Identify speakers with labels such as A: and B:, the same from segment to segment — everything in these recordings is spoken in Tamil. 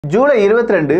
A: ஜூலை 22,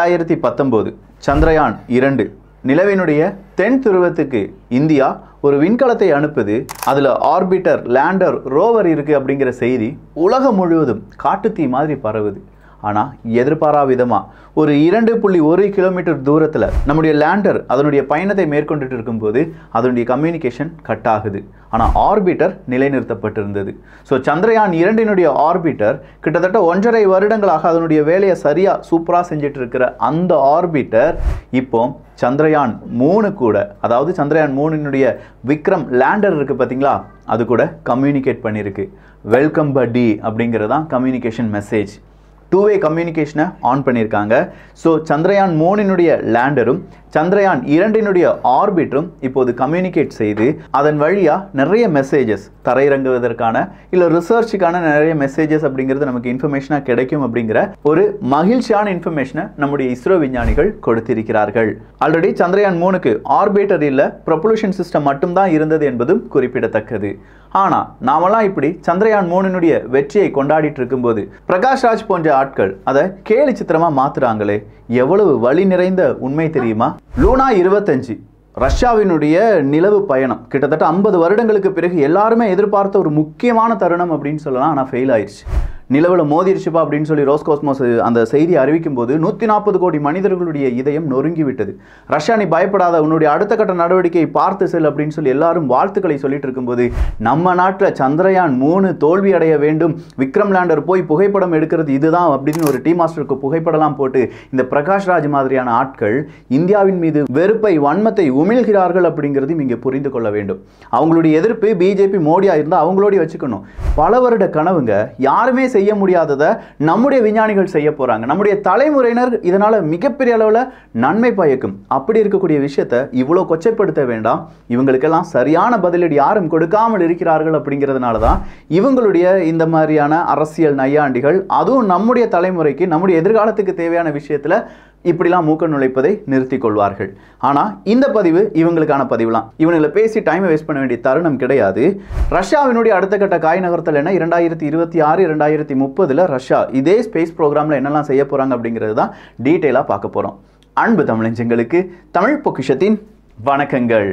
A: 2019 சந்திரயான் 2 நிலவினுடைய தென் துருவத்துக்கு இந்தியா ஒரு விண்கலத்தை அனுப்புது. அதில் ஆர்பிட்டர், லேண்டர், ரோவர் இருக்குது அப்படிங்கிற செய்தி உலகம் முழுவதும் காட்டுத்தீ மாதிரி பரவுது. ஆனால் எதிர்பாரா விதமாக ஒரு 2.1 கிலோமீட்டர் தூரத்தில் நம்முடைய லேண்டர் அதனுடைய பயணத்தை மேற்கொண்டுட்டு இருக்கும்போது அதனுடைய கம்யூனிகேஷன் கட் ஆகுது. ஆனால் ஆர்பிட்டர் நிலைநிறுத்தப்பட்டிருந்தது. ஸோ சந்திரயான் 2 ஆர்பிட்டர் கிட்டத்தட்ட 1.5 வருடங்களாக அதனுடைய வேலையை சரியாக சூப்பராக செஞ்சுட்டு இருக்கிற அந்த ஆர்பிட்டர் இப்போ சந்திரயான் 3 கூட, அதாவது சந்திரயான் 3 விக்ரம் லேண்டர் இருக்குது பார்த்தீங்களா, அது கூட கம்யூனிகேட் பண்ணியிருக்கு. வெல்கம் பட்டி அப்படிங்கிறதான் கம்யூனிகேஷன் மெசேஜ். டூ-வே கம்யூனிகேஷனை ஆன் பண்ணியிருக்காங்க. ஸோ சந்திரயான் 3 லேண்டரும் சந்திரயான் 2 ஆர்பிட்டரும் இப்போது கம்யூனிகேட் செய்து அதன் வழியாக நிறைய மெசேஜஸ் தரையிறங்குவதற்கான இல்லை ரிசர்ச்சுக்கான நிறைய மெசேஜஸ் அப்படிங்கிறது நமக்கு இன்ஃபர்மேஷனாக கிடைக்கும் அப்படிங்கிற ஒரு மகிழ்ச்சியான இன்ஃபர்மேஷனை நம்முடைய இஸ்ரோ விஞ்ஞானிகள் கொடுத்திருக்கிறார்கள். ஆல்ரெடி சந்திரயான் 3க்கு ஆர்பிட்டர் இல்லை, ப்ரொபல்ஷன் சிஸ்டம் மட்டும்தான் இருந்தது என்பதும் குறிப்பிடத்தக்கது. ஆனால் நாமெல்லாம் இப்படி சந்திரயான் 3 வெற்றியை கொண்டாடிட்டு இருக்கும்போது பிரகாஷ் ராஜ் போன்ற ஆட்கள் அதை கேலி சித்திரமாக மாத்துறாங்களே, எவ்வளவு வலி நிறைந்த உண்மை தெரியுமா? லூனா 25 ரஷ்யாவினுடைய நிலவு பயணம் கிட்டத்தட்ட 50 வருடங்களுக்கு பிறகு எல்லாருமே எதிர்பார்த்த ஒரு முக்கியமான தருணம் அப்படின்னு சொல்லலாம். ஆனால் ஃபெயில் ஆயிடுச்சு. நிலவில் மோதிருச்சுப்பா அப்படின்னு சொல்லி ரோஸ்காஸ்மோஸ் அந்த செய்தி அறிவிக்கும் போது 140 கோடி மனிதர்களுடைய இதயம் நொறுங்கி விட்டது. ரஷ்யா, நீ பயப்படாத, உன்னுடைய அடுத்த கட்ட நடவடிக்கையை பார்த்து செல் அப்படின்னு சொல்லி எல்லாரும் வாழ்த்துக்களை சொல்லிட்டு இருக்கும்போது நம்ம நாட்டில் சந்திரயான் 3 தோல்வி அடைய வேண்டும், விக்ரம் லேண்டர் போய் புகைப்படம் எடுக்கிறது இதுதான் அப்படின்னு ஒரு டீ மாஸ்டருக்கு புகைப்படலாம் போட்டு இந்த பிரகாஷ் ராஜ் மாதிரியான ஆட்கள் இந்தியாவின் மீது வெறுப்பை, வன்மத்தை உமிழ்கிறார்கள் அப்படிங்கிறதையும் இங்கே புரிந்து கொள்ள வேண்டும். அவங்களுடைய எதிர்ப்பு பிஜேபி, மோடியா இருந்தால் அவங்களோட வச்சுக்கணும். பல வருட கனவுங்க, யாருமே செய்ய முடியாததை நம்முடைய விஞ்ஞானிகள் செய்ய போறாங்க. நம்முடைய தலைமுறையினர் இதனால மிகப்பெரிய அளவில் நன்மை பயக்கும். அப்படி இருக்கக்கூடிய விஷயத்தை இவ்வளோ கொச்சைப்படுத்த வேண்டாம். இவங்களுக்கெல்லாம் சரியான பதிலடி யாரும் கொடுக்காமல் இருக்கிறார்கள். அப்படிங்கிறதுனால தான் இவங்களுடைய இந்த மாதிரியான அரசியல் நையாண்டிகள், அதுவும் நம்முடைய தலைமுறைக்கு, நம்முடைய எதிர்காலத்துக்கு தேவையான விஷயத்துல இப்படிலாம் மூக்க நுழைப்பதை நிறுத்தி கொள்வார்கள். ஆனால் இந்த பதிவு இவங்களுக்கான பதிவுலாம். இவங்களை பேசி டைமை வேஸ்ட் பண்ண வேண்டிய தருணம் கிடையாது. ரஷ்யாவினுடைய அடுத்த கட்ட காய் நகர்த்தல் என்ன, 2026, 2030 ரஷ்யா இதே ஸ்பேஸ் ப்ரோக்ராமில் என்னெல்லாம் செய்ய போகிறாங்க அப்படிங்கிறது தான் டீட்டெயிலாக பார்க்க போகிறோம். அன்பு தமிழஞ்சங்களுக்கு தமிழ் பொக்கிஷத்தின் வணக்கங்கள்.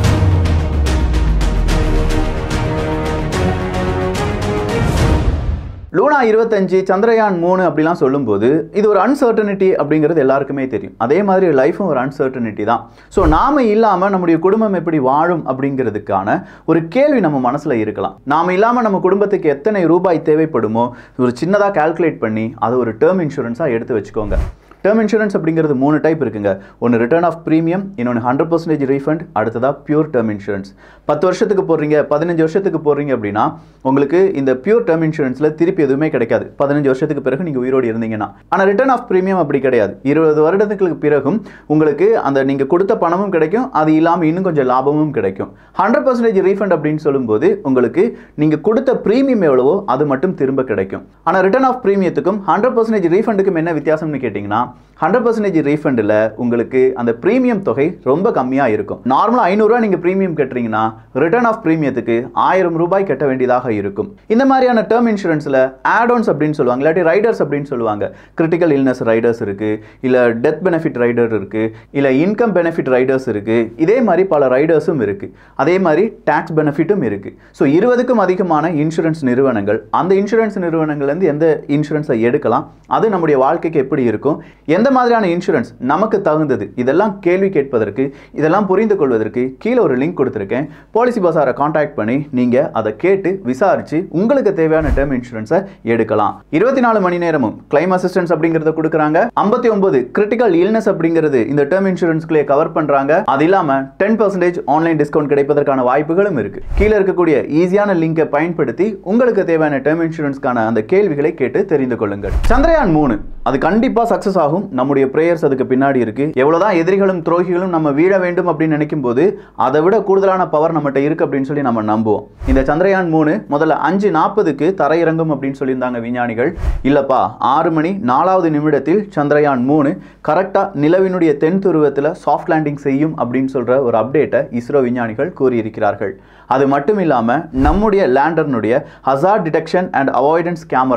A: லூனா 25 சந்திரயான் 3 அப்படிலாம் சொல்லும்போது இது ஒரு அன்சர்டனிட்டி அப்படிங்கிறது எல்லாருக்குமே தெரியும். அதே மாதிரி லைஃபும் ஒரு அன்சர்டனிட்டி தான். ஸோ நாம இல்லாமல் நம்முடைய குடும்பம் எப்படி வாழும் அப்படிங்கிறதுக்கான ஒரு கேள்வி நம்ம மனசில் இருக்கலாம். நாம இல்லாமல் நம்ம குடும்பத்துக்கு எத்தனை ரூபாய் தேவைப்படுமோ ஒரு சின்னதாக கால்குலேட் பண்ணி அதை ஒரு டேர்ம் இன்சூரன்ஸாக எடுத்து வச்சுக்கோங்க. டேர்ம் இன்சூரன்ஸ் அப்படிங்கிறது 3 டைப் இருக்குங்க. ஒன்று ரிட்டர்ன் ஆஃப் ப்ரீமியம், இன்னொன்று 100% ரீஃபண்ட், அடுத்ததாக பியூர் டேர்ம் இன்சூரன்ஸ். 10 வருஷத்துக்கு போடுறீங்க, 15 வருஷத்துக்கு போடுறீங்க அப்படின்னா உங்களுக்கு இந்த பியூர் டேர்ம் இன்சூரன்ஸில் திருப்பி எதுவுமே கிடைக்காது 15 வருஷத்துக்கு பிறகு நீங்கள் உயிரோடு இருந்தீங்கன்னா. ஆனால் ரிட்டர்ன் ஆஃப் ப்ரீமியம் அப்படி கிடையாது. 20 வருடத்துக்கு பிறகும் உங்களுக்கு அந்த நீங்கள் கொடுத்த பணமும் கிடைக்கும், அது இல்லாமல் இன்னும் கொஞ்சம் லாபமும் கிடைக்கும். 100% ரீஃபண்ட் அப்படின்னு சொல்லும்போது உங்களுக்கு நீங்கள் கொடுத்த ப்ரீமியம் எவ்வளவோ அது மட்டும் திரும்ப கிடைக்கும். ஆனால் ரிட்டர்ன் ஆஃப் ப்ரீமியத்துக்கும் 100% ரீஃபண்டுக்கும் என்ன வித்தியாசம்னு கேட்டிங்கன்னா, 100% ரீஃபண்டில் உங்களுக்கு அந்த ப்ரீமியம் தொகை ரொம்ப கம்மியாக இருக்கும். நார்மலாக 500 ரூபா நீங்கள் ப்ரீமியம் கட்டுறீங்கன்னா ரிட்டர்ன் ஆஃப் ப்ரீமியத்துக்கு 1000 ரூபாய் கட்ட வேண்டியதாக இருக்கும். இந்த மாதிரியான டேர்ம் இன்சூரன்ஸில் ஆட்-ஆன்ஸ் அப்படின்னு சொல்லுவாங்க, இல்லாட்டி ரைடர்ஸ் அப்படின்னு சொல்லுவாங்க. கிரிட்டிக்கல் இல்னஸ் ரைடர்ஸ் இருக்குது, இல்லை டெத் பெனிஃபிட் ரைடர் இருக்குது, இல்லை இன்கம் பெனிஃபிட் ரைடர்ஸ் இருக்குது. இதே மாதிரி பல ரைடர்ஸும் இருக்குது. அதே மாதிரி டேக்ஸ் பெனிஃபிட்டும் இருக்குது. ஸோ 20க்கும் அதிகமான இன்சூரன்ஸ் நிறுவனங்கள், அந்த இன்சூரன்ஸ் நிறுவனங்கள்லேருந்து எந்த இன்சூரன்ஸை எடுக்கலாம், அது நம்முடைய வாழ்க்கைக்கு எப்படி இருக்கும், எந்த மாதிரியான இன்சூரன்ஸ் நமக்கு தகுந்தது, இதெல்லாம் கேள்வி கேட்பதற்கு, இதெல்லாம் புரிந்து கொள்வதற்கு கீழே ஒரு லிங்க் கொடுத்துருக்கேன். பாலிசி பசாரை கான்டாக்ட் பண்ணி நீங்கள் அதை கேட்டு விசாரித்து உங்களுக்கு தேவையான டேர்ம் இன்சூரன்ஸை எடுக்கலாம். 24 மணி நேரமும் கிளைம் அசிஸ்டன்ஸ் அப்படிங்கிறத கொடுக்குறாங்க. 59 கிரிட்டிக்கல் இல்னஸ் அப்படிங்கிறது இந்த டேர்ம் இன்சூரன்ஸ்க்குள்ளே கவர் பண்ணுறாங்க. அது இல்லாமல் 10% ஆன்லைன் டிஸ்கவுண்ட் கிடைப்பதற்கான வாய்ப்புகளும் இருக்குது. கீழே இருக்கக்கூடிய ஈஸியான லிங்கை பயன்படுத்தி உங்களுக்கு தேவையான டேர்ம் இன்சூரன்ஸ்க்கான அந்த கேள்விகளை கேட்டு தெரிந்து கொள்ளுங்கள். சந்திரயான் 3 அது கண்டிப்பாக சக்ஸஸ் ஆகும். நம்முடைய பிரேயர்ஸ் அதுக்கு பின்னாடி இருக்கு. எவ்வளவுதான் எதிரிகளும் துரோகிகளும் நம்ம வீழ வேண்டும் அப்படின்னு நினைக்கும் போது அதை விட கூடுதலான பவர் நம்மகிட்ட இருக்கு அப்படின்னு சொல்லி நம்ம நம்புவோம். இந்த சந்திரயான் 3 முதல்ல 5:40க்கு தரையிறங்கும் அப்படின்னு சொல்லியிருந்தாங்க விஞ்ஞானிகள். இல்லப்பா 6 மணி 4வது நிமிடத்தில் சந்திரயான் 3 கரெக்டா நிலவினுடைய தென் துருவத்தில் சாஃப்ட் லேண்டிங் செய்யும் அப்படின்னு சொல்ற ஒரு அப்டேட்டை இஸ்ரோ விஞ்ஞானிகள் கூறியிருக்கிறார்கள். அது மட்டும் இல்லாமல் நம்முடைய லேண்டர்னுடைய hazard detection and avoidance camera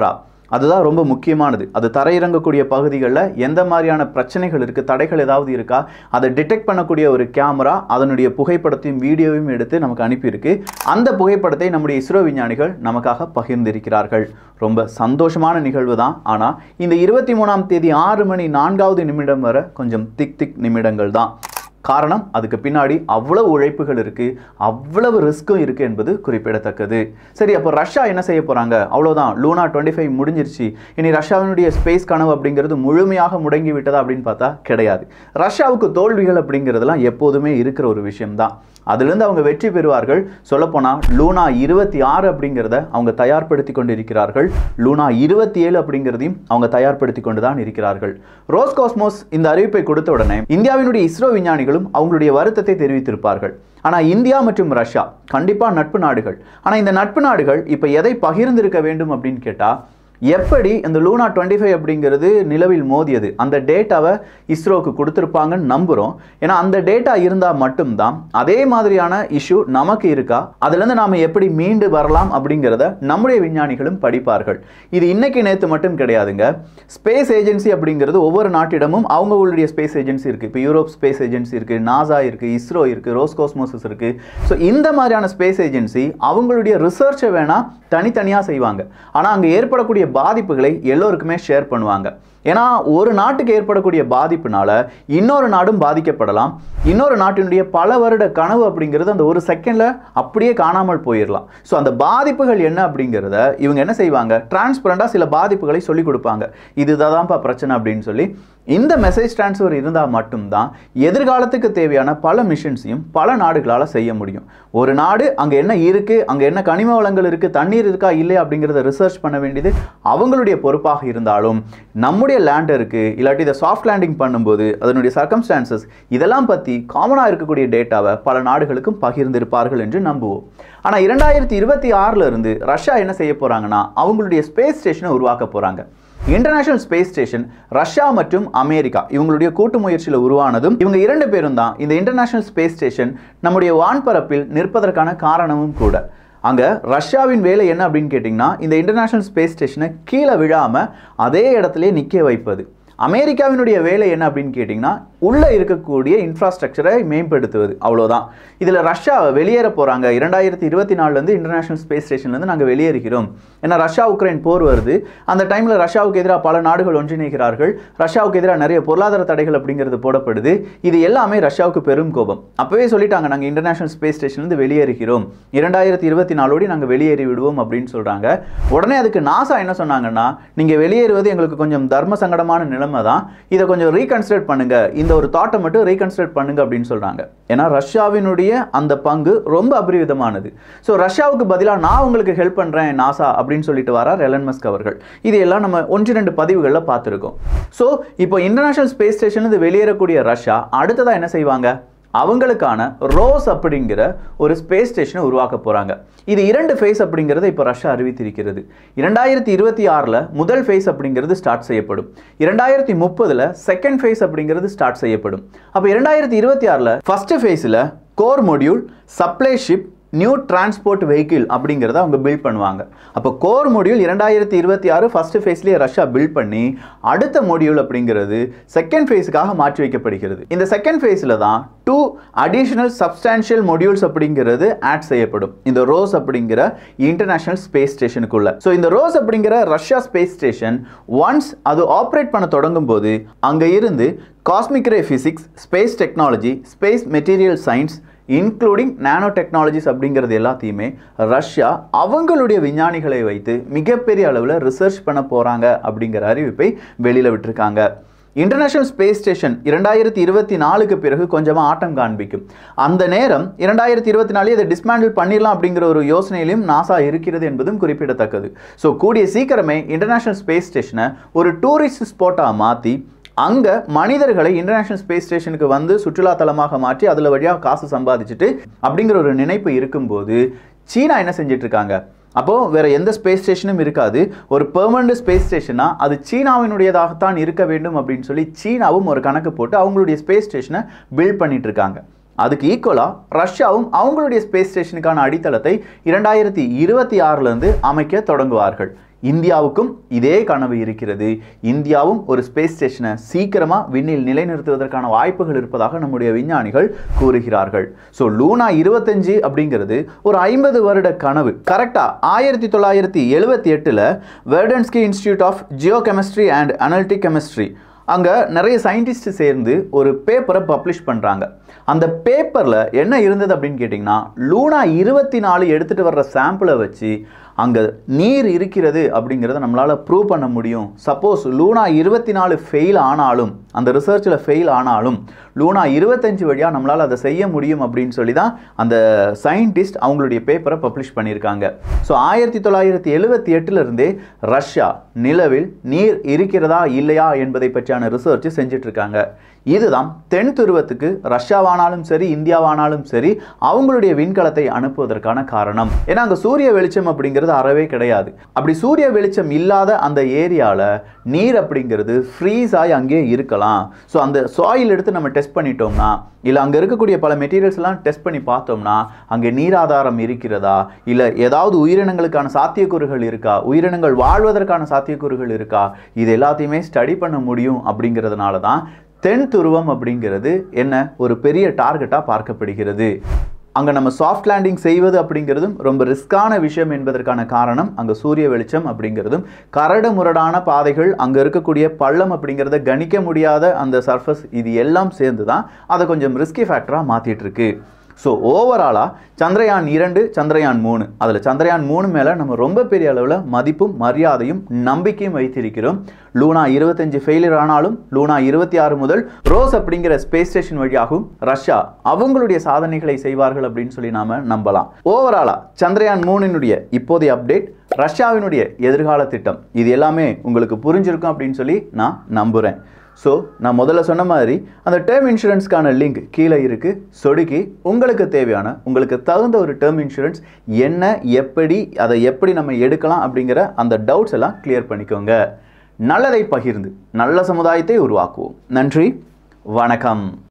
A: அதுதான் ரொம்ப முக்கியமானது. அது தரையிறங்கக்கூடிய பகுதிகளில் எந்த மாதிரியான பிரச்சனைகள் இருக்குது, தடைகள் ஏதாவது இருக்கா, அதை டிடெக்ட் பண்ணக்கூடிய ஒரு கேமரா அதனுடைய புகைப்படத்தையும் வீடியோவையும் எடுத்து நமக்கு அனுப்பியிருக்கு. அந்த புகைப்படத்தை நம்முடைய இஸ்ரோ விஞ்ஞானிகள் நமக்காக பகிர்ந்திருக்கிறார்கள். ரொம்ப சந்தோஷமான நிகழ்வு தான். ஆனால் இந்த 23ஆம் தேதி 6 மணி 4வது நிமிடம் வரை கொஞ்சம் திக் நிமிடங்கள் தான். காரணம், அதுக்கு பின்னாடி அவ்வளவு உழைப்புகள் இருக்குது, அவ்வளவு ரிஸ்க்கும் இருக்குது என்பது குறிப்பிடத்தக்கது. சரி, அப்போ ரஷ்யா என்ன செய்ய போகிறாங்க? அவ்வளோதான், லூனா 25 முடிஞ்சிருச்சு, இனி ரஷ்யாவினுடைய ஸ்பேஸ் கனவு அப்படிங்கிறது முழுமையாக முடங்கி விட்டதா அப்படின்னு பார்த்தா கிடையாது. ரஷ்யாவுக்கு தோல்விகள் அப்படிங்கிறதுலாம் எப்போதுமே இருக்கிற ஒரு விஷயம்தான். அதுலேருந்து அவங்க வெற்றி பெறுவார்கள். சொல்லப்போனால் லூனா 26 அப்படிங்கிறத அவங்க தயார்படுத்தி கொண்டு இருக்கிறார்கள். லூனா 27 அப்படிங்கிறதையும் அவங்க தயார்படுத்தி கொண்டு தான் இருக்கிறார்கள். ரோஸ்காஸ்மோஸ் இந்த அறிவிப்பை கொடுத்த உடனே இந்தியாவினுடைய இஸ்ரோ விஞ்ஞானிகளும் அவங்களுடைய வருத்தத்தை தெரிவித்திருப்பார்கள். ஆனால் இந்தியா மற்றும் ரஷ்யா கண்டிப்பாக நட்பு நாடுகள். ஆனால் இந்த நட்பு நாடுகள் இப்போ எதை பகிர்ந்திருக்க வேண்டும் அப்படின்னு கேட்டால், எப்படி இந்த லூனா 25 அப்படிங்கிறது நிலவில் மோதியது அந்த டேட்டாவை இஸ்ரோவுக்கு கொடுத்துருப்பாங்கன்னு நம்புகிறோம். ஏன்னா அந்த டேட்டா இருந்தால் மட்டும்தான் அதே மாதிரியான இஷ்யூ நமக்கு இருக்கா, அதுலேருந்து நாம் எப்படி மீண்டு வரலாம் அப்படிங்கிறத நம்முடைய விஞ்ஞானிகளும் படிப்பார்கள். இது இன்னைக்கு நேற்று மட்டும் கிடையாதுங்க. ஸ்பேஸ் ஏஜென்சி அப்படிங்கிறது ஒவ்வொரு நாட்டிடமும் அவங்களுடைய ஸ்பேஸ் ஏஜென்சி இருக்குது. இப்போ யூரோப் ஸ்பேஸ் ஏஜென்சி இருக்குது, நாசா இருக்குது, இஸ்ரோ இருக்குது, ரோஸ்காஸ்மோஸ் இருக்குது. ஸோ இந்த மாதிரியான ஸ்பேஸ் ஏஜென்சி அவங்களுடைய ரிசர்ச்சை வேணால் தனித்தனியாக செய்வாங்க. ஆனால் அங்கே ஏற்படக்கூடிய பாதிப்புகளை எல்லோருக்குமே ஷேர் பண்ணுவாங்க. ஏன்னா ஒரு நாட்டுக்கு ஏற்படக்கூடிய பாதிப்புனால இன்னொரு நாடும் பாதிக்கப்படலாம். இன்னொரு நாட்டினுடைய பல வருட கனவு அப்படிங்கிறது அந்த ஒரு செகண்ட்ல அப்படியே காணாமல் போயிடலாம். ஸோ அந்த பாதிப்புகள் என்ன அப்படிங்கிறத இவங்க என்ன செய்வாங்க, டிரான்ஸ்பரண்டா சில பாதிப்புகளை சொல்லி கொடுப்பாங்க. இதுதான்ப்பா பிரச்சனை அப்படின்னு சொல்லி. இந்த மெசேஜ் டிரான்ஸ்ஃபர் இருந்தால் மட்டும்தான் எதிர்காலத்துக்கு தேவையான பல மிஷன்ஸையும் பல நாடுகளால் செய்ய முடியும். ஒரு நாடு அங்கே என்ன இருக்குது, அங்கே என்ன கனிம வளங்கள் இருக்குது, தண்ணீர் இருக்கா இல்லையா அப்படிங்கிறத ரிசர்ச் பண்ண வேண்டியது அவங்களுடைய பொறுப்பாக இருந்தாலும், நம்முடைய லேண்டருக்கு இல்லாட்டி இதை சாஃப்ட் லேண்டிங் பண்ணும்போது அதனுடைய சர்க்கம்ஸ்டான்சஸ் இதெல்லாம் பற்றி காமனாக இருக்கக்கூடிய டேட்டாவை பல நாடுகளுக்கும் பகிர்ந்திருப்பார்கள் என்று நம்புவோம். ஆனால் 2026 இருந்து ரஷ்யா என்ன செய்ய போகிறாங்கன்னா, அவங்களுடைய ஸ்பேஸ் ஸ்டேஷனை உருவாக்க போகிறாங்க. இன்டர்நேஷனல் ஸ்பேஸ் ஸ்டேஷன் ரஷ்யா மற்றும் அமெரிக்கா இவங்களுடைய கூட்டு முயற்சியில் உருவானதும் இவங்க 2 பேரும் தான் இந்த இன்டர்நேஷனல் ஸ்பேஸ் ஸ்டேஷன் நம்முடைய வான்பரப்பில் நிற்பதற்கான காரணமும் கூட. அங்கே ரஷ்யாவின் வேலை என்ன அப்படின்னு கேட்டிங்கன்னா, இந்த இன்டர்நேஷனல் ஸ்பேஸ் ஸ்டேஷனை கீழே விழாமல் அதே இடத்துல நிற்க வைப்பது. அமெரிக்காவினுடைய வேலை என்ன அப்படின்னு கேட்டிங்கன்னா, உள்ளே இருக்கக்கூடிய இன்ஃப்ராஸ்ட்ரக்சரை மேம்படுத்துவது. அவ்வளோதான். இதில் ரஷ்யா வெளியேற போகிறாங்க. 2024 இன்டர்நேஷனல் ஸ்பேஸ் ஸ்டேஷன்லேருந்து நாங்கள் வெளியேறுகிறோம். ஏன்னா ரஷ்யா உக்ரைன் போர் வருது. அந்த டைமில் ரஷ்யாவுக்கு எதிராக பல நாடுகள் ஒன்றிணைகிறார்கள். ரஷ்யாவுக்கு எதிராக நிறைய பொருளாதார தடைகள் அப்படிங்கிறது போடப்படுது. இது எல்லாமே ரஷ்யாவுக்கு பெரும் கோபம். அப்போவே சொல்லிட்டாங்க, நாங்கள் இன்டர்நேஷனல் ஸ்பேஸ் ஸ்டேஷன்லேருந்து வெளியேறுகிறோம், 2024 நாங்கள் வெளியேறி விடுவோம் அப்படின்னு சொல்கிறாங்க. உடனே அதுக்கு நாசா என்ன சொன்னாங்கன்னா, நீங்கள் வெளியேறுவது எங்களுக்கு கொஞ்சம் தர்ம சங்கடமான நிலைமை தான், இதை கொஞ்சம் ரீகன்சிடர் பண்ணுங்க, இந்த ஒரு தாட்டை மட்டும் ரீகன்சிடர் பண்ணுங்க அப்படின்னு சொல்றாங்க. ஏன்னா ரஷ்யாவினுடைய அந்த பங்கு ரொம்ப அபரிவிதமானது. ஸோ ரஷ்யாவுக்கு பதிலாக நான் உங்களுக்கு ஹெல்ப் பண்றேன் நாசா அப்படின்னு சொல்லிட்டு வரார் எலன் மஸ்க் அவர்கள். இதையெல்லாம் நம்ம 1-2 பதிவுகளில் பார்த்துருக்கோம். ஸோ இப்போ இன்டர்நேஷனல் ஸ்பேஸ் ஸ்டேஷன் வெளியேறக்கூடிய ரஷ்யா அடுத்ததாக என்ன செய்வாங்க, அவங்களுக்கான ரோஸ் அப்படிங்கிற ஒரு ஸ்பேஸ் ஸ்டேஷனை உருவாக்க போறாங்க. இது 2 ஃபேஸ் அப்படிங்கிறத இப்போ ரஷ்யா அறிவித்திருக்கிறது. 2026 முதல் ஃபேஸ் அப்படிங்கிறது ஸ்டார்ட் செய்யப்படும். 2030 செகண்ட் ஃபேஸ் அப்படிங்கிறது ஸ்டார்ட் செய்யப்படும். அப்போ 2026 ஃபர்ஸ்ட் ஃபேஸில் core module, supply ship, new transport vehicle அப்படிங்கிறத அவங்க பில்ட் பண்ணுவாங்க. அப்போ கோர் மொடியூல் 2026 ஃபர்ஸ்ட் ஃபேஸ்லேயே ரஷ்யா பில்ட் பண்ணி அடுத்த மொடியூல் அப்படிங்கிறது செகண்ட் ஃபேஸுக்காக மாற்றி வைக்கப்படுகிறது. இந்த செகண்ட் ஃபேஸில் தான் 2 அடிஷனல் சப்ஸ்டான்ஷியல் மொடியூல்ஸ் அப்படிங்கிறது ஆட் செய்யப்படும் இந்த ரோஸ் அப்படிங்கிற இன்டர்நேஷனல் ஸ்பேஸ் ஸ்டேஷனுக்குள்ள. ஸோ இந்த ரோஸ் அப்படிங்கிற ரஷ்யா ஸ்பேஸ் ஸ்டேஷன் ஒன்ஸ் அது ஆப்ரேட் பண்ண தொடங்கும் போது அங்கே இருந்து cosmic ray physics, space technology, space material science including nano technologies அப்படிங்கிறது எல்லாத்தையுமே ரஷ்யா அவங்களுடைய விஞ்ஞானிகளை வைத்து மிகப்பெரிய அளவில் ரிசர்ச் பண்ண போகிறாங்க அப்படிங்கிற அறிவிப்பை வெளியில் விட்டுருக்காங்க. இன்டர்நேஷனல் ஸ்பேஸ் ஸ்டேஷன் 2024 பிறகு கொஞ்சமாக ஆட்டம் காண்பிக்கும். அந்த நேரம் 2024 இதை டிஸ்மேண்டில் பண்ணிடலாம் அப்படிங்கிற ஒரு யோசனையிலும் நாசா இருக்கிறது என்பதும் குறிப்பிடத்தக்கது. ஸோ கூடிய சீக்கிரமே இன்டர்நேஷனல் ஸ்பேஸ் ஸ்டேஷனை ஒரு டூரிஸ்ட் ஸ்பாட்டாக மாற்றி அங்கே மனிதர்களை இன்டர்நேஷனல் ஸ்பேஸ் ஸ்டேஷனுக்கு வந்து சுற்றுலா தலமாக மாற்றி அதில் வழியாக காசு சம்பாதிச்சுட்டு அப்படிங்கிற ஒரு நினைப்பு இருக்கும்போது சீனா என்ன செஞ்சிட்டு இருக்காங்க, அப்போது வேற எந்த ஸ்பேஸ் ஸ்டேஷனும் இருக்காது, ஒரு பெர்மனன்ட் ஸ்பேஸ் ஸ்டேஷனா அது சீனாவினுடையதாகத்தான் இருக்க வேண்டும் அப்படின்னு சொல்லி சீனாவும் ஒரு கணக்கு போட்டு அவங்களுடைய ஸ்பேஸ் ஸ்டேஷனை பில்ட் பண்ணிட்டு இருக்காங்க. அதுக்கு ஈக்குவலாக ரஷ்யாவும் அவங்களுடைய ஸ்பேஸ் ஸ்டேஷனுக்கான அடித்தளத்தை 2026 அமைக்க தொடங்குவார்கள். இந்தியாவுக்கும் இதே கனவு இருக்கிறது. இந்தியாவும் ஒரு ஸ்பேஸ் ஸ்டேஷனை சீக்கிரமா விண்ணில் நிலைநிறுத்துவதற்கான வாய்ப்புகள் இருப்பதாக நம்முடைய விஞ்ஞானிகள் கூறுகிறார்கள். ஸோ லூனா 25 அப்படிங்கிறது ஒரு 50 வருட கனவு. கரெக்டா 1978 Vernadsky institute of geochemistry and analytic chemistry அங்கே நிறைய சயின்டிஸ்ட் சேர்ந்து ஒரு பேப்பரை பப்ளிஷ் பண்ணுறாங்க. அந்த பேப்பரில் என்ன இருந்தது அப்படின்னு கேட்டிங்கன்னா, லூனா 24 எடுத்துகிட்டு வர்ற சாம்பிளை வச்சு அங்கே நீர் இருக்கிறது அப்படிங்கிறத நம்மளால் ப்ரூவ் பண்ண முடியும். சப்போஸ் லூனா 24 ஃபெயில் ஆனாலும், அந்த ரிசர்ச்சில் ஃபெயில் ஆனாலும் லூனா 25 வழியாக நம்மளால் அதை செய்ய முடியும் அப்படின்னு சொல்லி தான் அந்த சயின்டிஸ்ட் அவங்களுடைய பேப்பரை பப்ளிஷ் பண்ணியிருக்காங்க. ஸோ 1978 ரஷ்யா நிலவில் நீர் இருக்கிறதா இல்லையா என்பதை பற்றியான ரிசர்ச் செஞ்சுட்டு இருக்காங்க. இதுதான் தென் துருவத்துக்கு ரஷ்யாவானாலும் சரி இந்தியாவானாலும் சரி அவங்களுடைய விண்கலத்தை அனுப்புவதற்கான காரணம். ஏன்னா அங்கே சூரிய வெளிச்சம் அப்படிங்கிறது அறவே கிடையாது. அப்படி சூரிய வெளிச்சம் இல்லாத அந்த ஏரியாவில் நீர் அப்படிங்கிறது ஃப்ரீஸ் ஆகி அங்கே இருக்கலாம். ஸோ அந்த சாயில் எடுத்து நம்ம டெஸ்ட் பண்ணிட்டோம்னா, இல்லை அங்கே இருக்கக்கூடிய பல மெட்டீரியல்ஸ் எல்லாம் டெஸ்ட் பண்ணி பார்த்தோம்னா அங்கே நீராதாரம் இருக்கிறதா, இல்லை ஏதாவது உயிரினங்களுக்கான சாத்தியக்கூறுகள் இருக்கா, உயிரினங்கள் வாழ்வதற்கான சாத்தியக்கூறுகள் இருக்கா, இது எல்லாத்தையுமே ஸ்டடி பண்ண முடியும். அப்படிங்கிறதுனால தான் தென் துருவம் அப்படிங்கிறது என்ன ஒரு பெரிய டார்கெட்டாக பார்க்கப்படுகிறது. அங்கே நம்ம சாஃப்ட் லேண்டிங் செய்வது அப்படிங்கிறதும் ரொம்ப ரிஸ்கான விஷயம் என்பதற்கான காரணம் அங்கே சூரிய வெளிச்சம் அப்படிங்கிறதும், கரடு முரடான பாதைகள், அங்கே இருக்கக்கூடிய பள்ளம் அப்படிங்கிறத கணிக்க முடியாத அந்த சர்ஃபஸ், இது எல்லாம் சேர்ந்து தான் அதை கொஞ்சம் ரிஸ்கி ஃபேக்டராக மாற்றிட்டு இருக்கு. ஸோ ஓவராலாக சந்திரயான் 2 சந்திரயான் 3 அதில் சந்திரயான் 3 மேலே நம்ம ரொம்ப பெரிய அளவில் மதிப்பும் மரியாதையும் நம்பிக்கையும் வைத்திருக்கிறோம். லூனா 25 ஃபெயிலியர் ஆனாலும் லூனா 26 முதல் ரோஸ் அப்படிங்கிற ஸ்பேஸ் ஸ்டேஷன் வழியாகவும் ரஷ்யா அவங்களுடைய சாதனைகளை செய்வார்கள் அப்படின்னு சொல்லி நாம நம்பலாம். ஓவராலாக சந்திரயான் 3 இப்போதைய அப்டேட், ரஷ்யாவினுடைய எதிர்கால திட்டம், இது எல்லாமே உங்களுக்கு புரிஞ்சிருக்கும் அப்படின்னு சொல்லி நான் நம்புகிறேன். ஸோ நான் முதல்ல சொன்ன மாதிரி அந்த டேர்ம் இன்சூரன்ஸ்க்கான லிங்க் கீழே இருக்குது. சொடுக்கி உங்களுக்கு தேவையான, உங்களுக்கு தகுந்த ஒரு டேர்ம் இன்சூரன்ஸ் என்ன, எப்படி, அதை எப்படி நம்ம எடுக்கலாம் அப்படிங்கிற அந்த டவுட்ஸ் எல்லாம் கிளியர் பண்ணிக்கோங்க. நல்லதை பகிர்ந்து நல்ல சமுதாயத்தை உருவாக்குவோம். நன்றி, வணக்கம்.